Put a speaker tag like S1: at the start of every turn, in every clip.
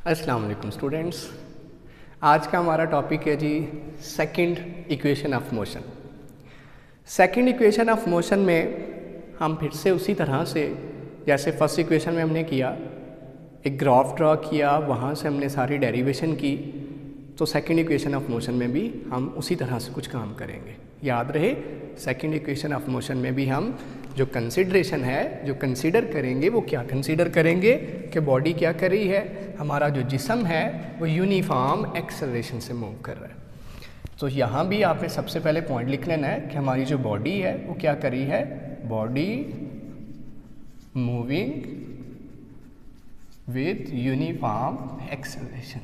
S1: अस्सलाम वालेकुम स्टूडेंट्स। आज का हमारा टॉपिक है जी second equation of motion. Second equation of motion में हम फिर से उसी तरह से जैसे फर्स्ट इक्वेशन में हमने किया, एक ग्राफ ड्रॉ किया, वहाँ से हमने सारी डेरिवेशन की, तो सेकंड इक्वेशन ऑफ मोशन में भी हम उसी तरह से कुछ काम करेंगे। याद रहे, सेकंड इक्वेशन ऑफ मोशन में भी हम जो कंसिडरेशन है, जो कंसीडर करेंगे, वो क्या कंसीडर करेंगे कि बॉडी क्या कर रही है, हमारा जो जिस्म है वो यूनिफॉर्म एक्सेलरेशन से मूव कर रहा है। तो यहाँ भी आपने सबसे पहले पॉइंट लिख लेना है कि हमारी जो बॉडी है वो क्या कर रही है, body moving with uniform acceleration.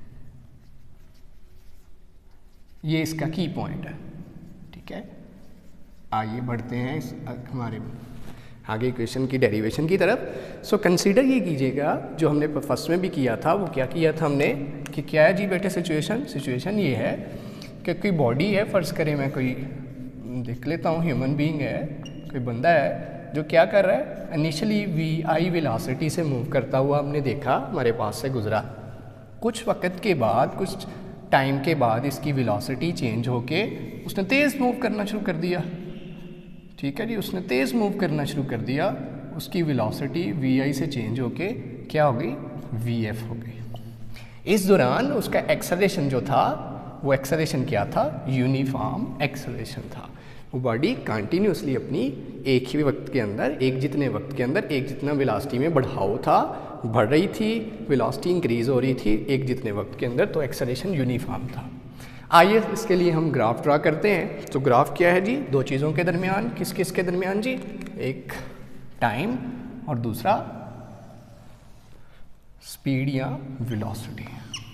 S1: ये इसका की पॉइंट है। ठीक है, आइए बढ़ते हैं इस हमारे आगे इक्वेशन की डेरिवेशन की तरफ। सो कंसीडर ये कीजिएगा, जो हमने फर्स्ट में भी किया था, वो क्या किया था हमने कि क्या है जी बेटे सिचुएशन ये है कि कोई बॉडी है, फ़र्ज़ करें मैं कोई देख लेता हूँ, ह्यूमन बीइंग है, कोई बंदा है जो क्या कर रहा है, इनिशियली वी वेलोसिटी से मूव करता हुआ हमने देखा, हमारे पास से गुजरा। कुछ वक्त के बाद, कुछ टाइम के बाद इसकी वेलोसिटी चेंज होके उसने तेज़ मूव करना शुरू कर दिया। ठीक है जी, उसने तेज़ मूव करना शुरू कर दिया, उसकी वेलोसिटी वी से चेंज होके क्या हो गई, वी हो गई। इस दौरान उसका एक्सेलरेशन जो था, वो एक्सेलरेशन क्या था, यूनिफॉर्म एक्सेलरेशन था। वो बॉडी कंटिन्यूसली अपनी एक ही वक्त के अंदर, एक जितने वक्त के अंदर एक जितना वेलोसिटी में बढ़ाव था, बढ़ रही थी, वेलोसिटी इंक्रीज हो रही थी एक जितने वक्त के अंदर, तो एक्सेलरेशन यूनिफॉर्म था। आइए इसके लिए हम ग्राफ ड्रा करते हैं। तो ग्राफ क्या है जी, दो चीज़ों के दरमियान, किस किस के दरमियान जी, एक टाइम और दूसरा स्पीड या वेलोसिटी।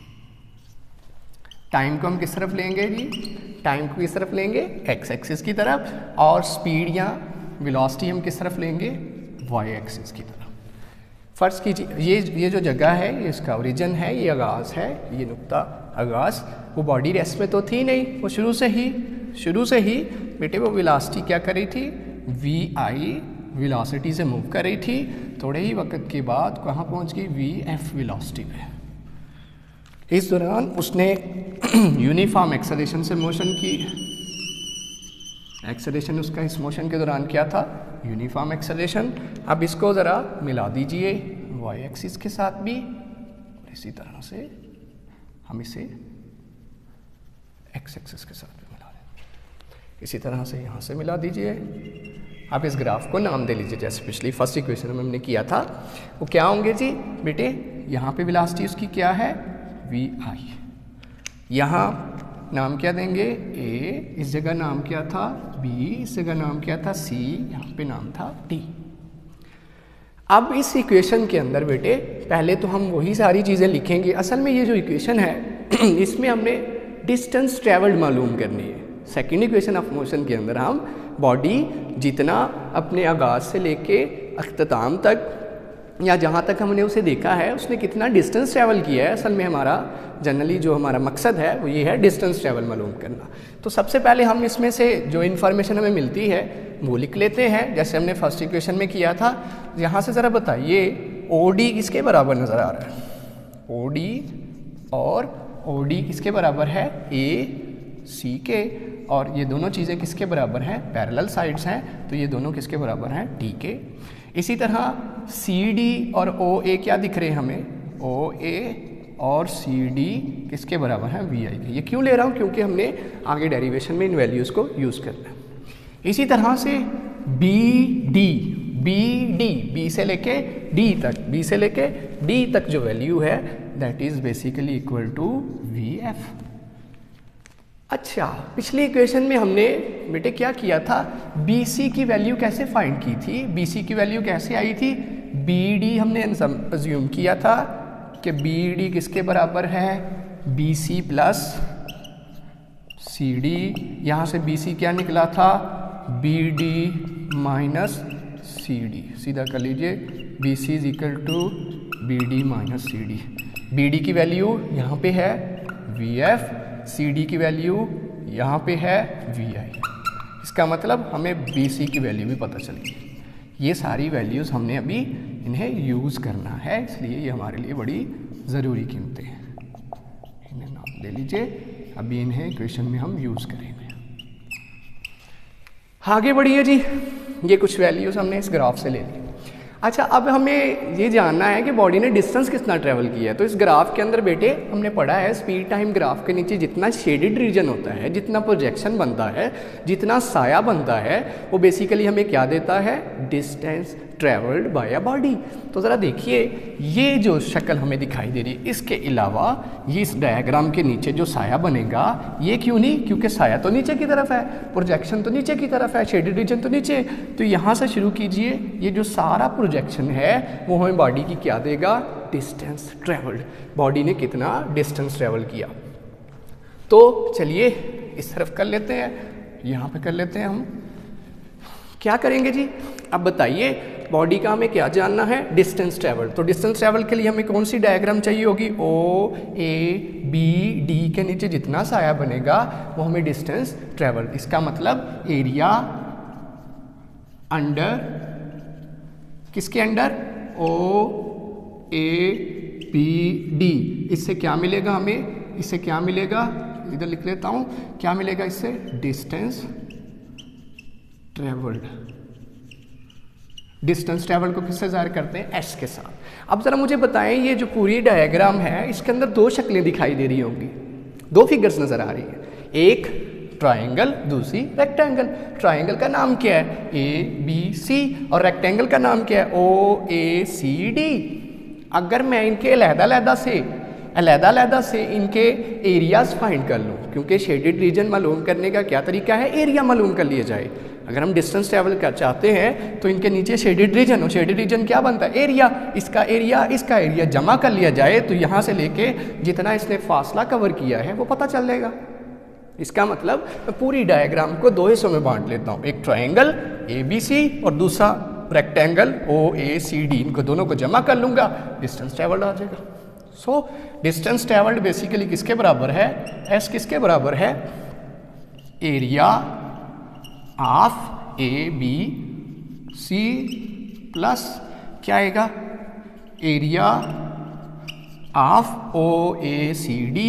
S1: टाइम को हम किस तरफ लेंगे जी, टाइम को किस तरफ लेंगे, एक्स एक्सिस की तरफ, और स्पीड या वेलोसिटी हम किस तरफ लेंगे, वाई एक्सिस की तरफ। फ़र्ज़ कीजिए ये जो जगह है, ये इसका ओरिजिन है, ये आगाज़ है, ये नुक्ता आगाज़, वो बॉडी रेस्ट में तो थी नहीं, वो शुरू से ही बेटे वो वेलोसिटी क्या कर रही थी, वी आई वेलोसिटी से मूव कर रही थी। थोड़े ही वक्त के बाद कहाँ पहुँच गई, वी एफ वेलोसिटी पे। इस दौरान उसने यूनिफॉर्म एक्सेलरेशन से मोशन की। एक्सेलरेशन उसका इस मोशन के दौरान क्या था, यूनिफॉर्म एक्सेलरेशन। अब इसको ज़रा मिला दीजिए वाई एक्सिस के साथ भी, और इसी तरह से हम इसे एक्स एक्सिस के साथ भी मिला दें। इसी तरह से यहाँ से मिला दीजिए। आप इस ग्राफ को नाम दे लीजिए, जैसे पिछली फर्स्ट इक्वेशन में हमने किया था। वो क्या होंगे जी बेटे, यहाँ पे वेलोसिटी उसकी क्या है, वी आई। यहाँ नाम क्या देंगे, ए, इस जगह नाम क्या था, बी, इस जगह नाम क्या था, सी, यहाँ पे नाम था टी। अब इस इक्वेशन के अंदर बेटे पहले तो हम वही सारी चीज़ें लिखेंगे। असल में ये जो इक्वेशन है इसमें हमने डिस्टेंस ट्रेवल्ड मालूम करनी है। सेकंड इक्वेशन ऑफ मोशन के अंदर हम बॉडी जितना अपने आगाज़ से लेके अख्ताम तक, या जहाँ तक हमने उसे देखा है, उसने कितना डिस्टेंस ट्रैवल किया है, असल में हमारा जनरली जो हमारा मकसद है वो ये है डिस्टेंस ट्रैवल मालूम करना। तो सबसे पहले हम इसमें से जो इन्फॉर्मेशन हमें मिलती है वो लिख लेते हैं, जैसे हमने फर्स्ट इक्वेशन में किया था। यहाँ से ज़रा बताइए OD किसके बराबर नज़र आ रहा है, OD और OD किसके बराबर है, AC के, और ये दोनों चीज़ें किसके बराबर हैं, पैरेलल साइड्स हैं, तो ये दोनों किसके बराबर हैं, T के। इसी तरह CD और OA क्या दिख रहे हैं हमें, OA और CD किसके बराबर हैं, VI के। ये क्यों ले रहा हूँ, क्योंकि हमने आगे डेरिवेशन में इन वैल्यूज़ को यूज़ करना है। इसी तरह से BD B से लेके D तक जो वैल्यू है that is basically equal to VF। अच्छा, पिछली इक्वेशन में हमने बेटे क्या किया था, BC की वैल्यू कैसे फाइंड की थी, BC की वैल्यू कैसे आई थी, BD हमने अज्यूम किया था कि BD किसके बराबर है, BC प्लस CD। यहाँ से BC क्या निकला था, BD माइनस CD। सीधा कर लीजिए, BC is equal to BD minus CD। BD की वैल्यू यहाँ पे है VF, CD की वैल्यू यहाँ पे है VI। इसका मतलब हमें BC की वैल्यू भी पता चल गई। ये सारी वैल्यूज़ हमने अभी इन्हें यूज़ करना है, इसलिए ये हमारे लिए बड़ी ज़रूरी कीमतें, इन्हें नाम ले लीजिए। अभी इन्हें इक्वेशन में हम यूज़ करेंगे। आगे बढ़िए जी, ये कुछ वैल्यूज़ हमने इस ग्राफ से ले ली। अच्छा, अब हमें ये जानना है कि बॉडी ने डिस्टेंस कितना ट्रेवल किया है। तो इस ग्राफ के अंदर बेटे हमने पढ़ा है स्पीड टाइम ग्राफ के नीचे जितना शेडेड रीजन होता है, जितना प्रोजेक्शन बनता है, जितना साया बनता है, वो बेसिकली हमें क्या देता है? Distance travelled by a body. तो ज़रा देखिए, ये जो शक्ल हमें दिखाई दे रही है, इसके अलावा ये इस डायग्राम के नीचे जो साया बनेगा, ये क्यों नहीं? क्योंकि साया तो नीचे की तरफ है, प्रोजेक्शन तो नीचे की तरफ है, शेडेड रीजन तो नीचे। तो यहाँ से शुरू कीजिए, ये जो सारा प्रोजेक्शन है वो हमें बॉडी की क्या देगा? Distance travelled. बॉडी ने कितना डिस्टेंस ट्रेवल किया। तो चलिए इस तरफ कर लेते हैं, यहाँ पे कर लेते हैं। हम क्या करेंगे जी? अब बताइए, बॉडी का हमें क्या जानना है? Distance travel. तो डिस्टेंस ट्रेवल के लिए हमें कौन सी डायग्राम चाहिए होगी? ओ ए बी डी के नीचे जितना साया बनेगा वो हमें डिस्टेंस ट्रेवल। इसका मतलब एरिया अंडर किसके under? O A B D. इससे क्या मिलेगा हमें? इससे क्या मिलेगा? इधर लिख लेता हूँ, क्या मिलेगा इससे? Distance travelled. डिस्टेंस ट्रेवल को किससे ज़ाहिर करते हैं? एस के साथ। अब ज़रा मुझे बताएं, ये जो पूरी डायग्राम है इसके अंदर दो शक्लें दिखाई दे रही होंगी, दो फिगर्स नज़र आ रही हैं, एक ट्रायंगल, दूसरी रेक्टेंगल। ट्रायंगल का नाम क्या है? A B C. और रेक्टेंगल का नाम क्या है? O A C D. अगर मैं इनके अलहदा से इनके एरियाज फाइंड कर लूँ, क्योंकि शेडेड रीजन मालूम करने का क्या तरीका है? एरिया मालूम कर लिया जाए। अगर हम डिस्टेंस ट्रेवल कर चाहते हैं तो इनके नीचे शेडेड रीजन हो, शेडेड रीजन क्या बनता है? एरिया। इसका एरिया जमा कर लिया जाए तो यहाँ से लेके जितना इसने फासला कवर किया है वो पता चल जाएगा। इसका मतलब मैं पूरी डायग्राम को दो हिस्सों में बांट लेता हूँ, एक ट्रायंगल ए बी सी और दूसरा rectangle O A C D. इनको दोनों को जमा कर लूँगा, डिस्टेंस ट्रेवल्ड आ जाएगा। सो डिस्टेंस ट्रेवल्ड बेसिकली किसके बराबर है? एस किसके बराबर है? Area of A B C plus क्या आएगा? Area of O A C D.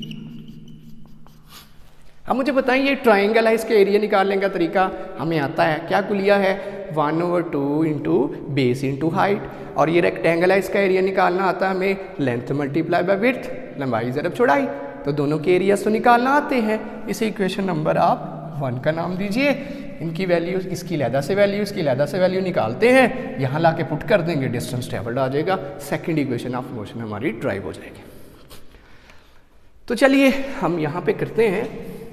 S1: अब मुझे बताएं, ये ट्रायंगल है, इसके एरिया निकालने का तरीका हमें आता है। क्या कुलिया है? 1/2 इंटू बेस इंटू हाइट। और ये रेक्टेंगल है, इसका एरिया निकालना आता है हमें लेंथ मल्टीप्लाई बाय विड्थ, लंबाई ज़रब चौड़ाई। तो दोनों के एरियाज तो निकालना आते हैं। इसे इक्वेशन नंबर आप 1 का नाम दीजिए। इनकी वैल्यू, इसकी लहदा से वैल्यू, इसकी लहदा से वैल्यू निकालते हैं, यहाँ ला के पुट कर देंगे, डिस्टेंस ट्रेवल्ड आ जाएगा। सेकेंड इक्वेशन ऑफ मोशन हमारी ड्राइव हो जाएगी। तो चलिए हम यहाँ पे करते हैं।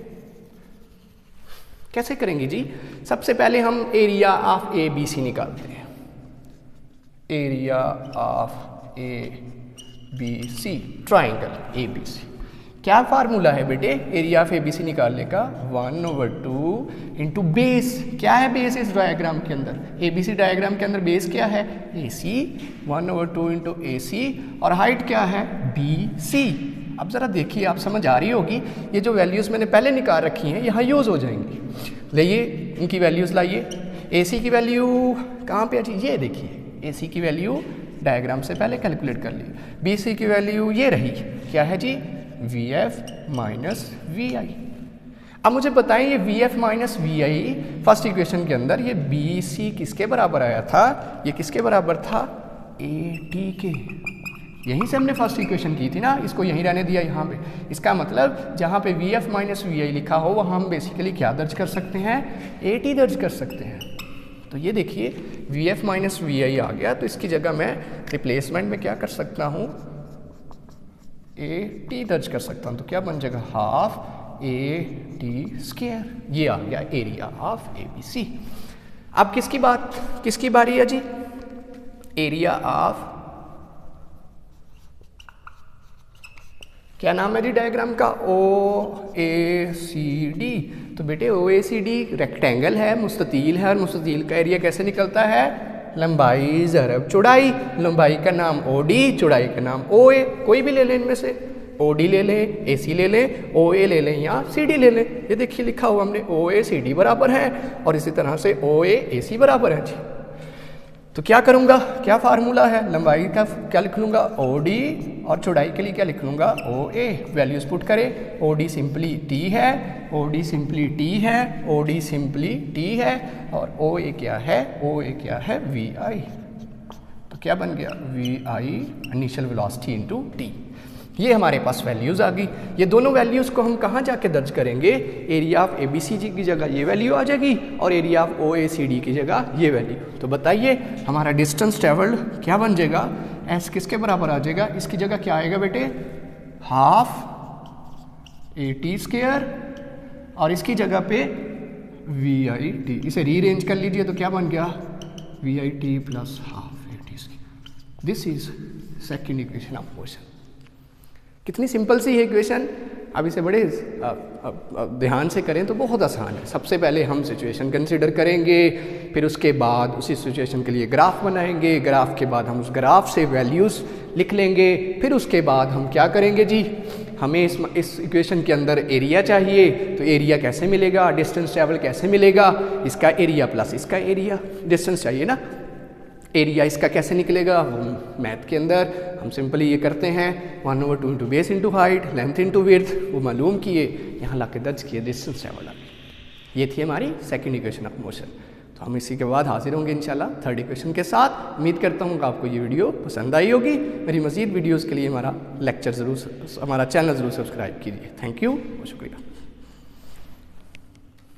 S1: कैसे करेंगे जी? सबसे पहले हम area of A B C निकालते हैं। Area of A B C, triangle A B C. क्या फार्मूला है बेटे area of A B C निकालने का? 1/2 इंटू बेस। क्या है बेस इस डायग्राम के अंदर? ए बी सी डायग्राम के अंदर बेस क्या है? A C. 1/2 into A C. और हाइट क्या है? B C. अब ज़रा देखिए, आप समझ आ रही होगी, ये जो वैल्यूज़ मैंने पहले निकाल रखी हैं यहाँ यूज़ हो जाएंगी। लाइए इनकी वैल्यूज़ लाइए। ए सी की वैल्यू कहाँ पे है? ये देखिए, ए सी की वैल्यू डायग्राम से पहले कैलकुलेट कर ली। बी सी की वैल्यू ये रही, क्या है जी? V F minus V I. अब मुझे बताएं, ये V F minus V I first equation के अंदर ये बी सी किसके बराबर आया था? ये किसके बराबर था? ए टी के। यहीं से हमने फर्स्ट इक्वेशन की थी ना, इसको यहीं रहने दिया यहाँ पे। इसका मतलब जहाँ पे V F minus V I लिखा हो वहाँ हम बेसिकली क्या दर्ज कर सकते हैं? ए टी दर्ज कर सकते हैं। तो ये देखिए V F minus V I आ गया, तो इसकी जगह मैं रिप्लेसमेंट में क्या कर सकता हूँ? ए टी दर्ज कर सकता हूँ। तो क्या बन जाएगा? Half A T square. ये आ गया area of A B C. अब किसकी बारी है जी? एरिया ऑफ, क्या नाम है जी डायग्राम का? O A C D. तो बेटे ओ ए सी डी रेक्टेंगल है, मुस्ततील है, और मुस्ततील का एरिया कैसे निकलता है? लंबाई ज़रब चौड़ाई। लंबाई का नाम ओ डी, चौड़ाई का नाम ओ ए। कोई भी ले लें इनमें से, ओ डी ले लें, ए सी ले लें, ओ ए ले लें या सी डी ले लें। ये देखिए लिखा हुआ हमने ओ ए सी डी बराबर है, और इसी तरह से ओ ए सी बराबर है जी। तो क्या करूँगा, क्या फार्मूला है, लंबाई का क्या लिख लूँगा OD और चौड़ाई के लिए क्या लिख लूँगा OA। वैल्यूज पुट करें, OD सिंपली T है, OD सिंपली T है, OD सिंपली T है और OA क्या है, OA क्या है VI। तो क्या बन गया VI initial velocity into T। ये हमारे पास वैल्यूज़ आ गई। ये दोनों वैल्यूज़ को हम कहाँ जाके दर्ज करेंगे, एरिया ऑफ ABCG की जगह ये वैल्यू आ जाएगी और एरिया ऑफ OACD की जगह ये वैल्यू। तो बताइए हमारा डिस्टेंस ट्रेवल्ड क्या बन जाएगा, S किसके बराबर आ जाएगा, इसकी जगह क्या आएगा बेटे हाफ AT² और इसकी जगह पे VIT। इसे रीअरेंज कर लीजिए तो क्या बन गया VIT plus half AT²। This is second equation of motion. कितनी सिंपल सी है इक्वेशन। अब इसे बड़े ध्यान से करें तो बहुत आसान है। सबसे पहले हम सिचुएशन कंसिडर करेंगे, फिर उसके बाद उसी सिचुएशन के लिए ग्राफ बनाएंगे, ग्राफ के बाद हम उस ग्राफ से वैल्यूज़ लिख लेंगे, फिर उसके बाद हम क्या करेंगे जी, हमें इस इक्वेशन के अंदर एरिया चाहिए। तो एरिया कैसे मिलेगा, डिस्टेंस ट्रैवल कैसे मिलेगा, इसका एरिया प्लस इसका एरिया, डिस्टेंस चाहिए ना, एरिया इसका कैसे निकलेगा, वो मैथ के अंदर हम सिंपली ये करते हैं 1/2 into base into height length into width, वो मालूम किए, यहाँ ला के दर्ज किए डिस्टेंस ट्रैवल। ये थी हमारी सेकंड इक्वेशन ऑफ मोशन। तो हम इसी के बाद हाजिर होंगे इंशाल्लाह थर्ड इक्वेशन के साथ। उम्मीद करता हूँ कि आपको ये वीडियो पसंद आई होगी। मेरी मज़ीद वीडियोज़ के लिए हमारा चैनल ज़रूर सब्सक्राइब कीजिए। थैंक यू, बहुत शुक्रिया।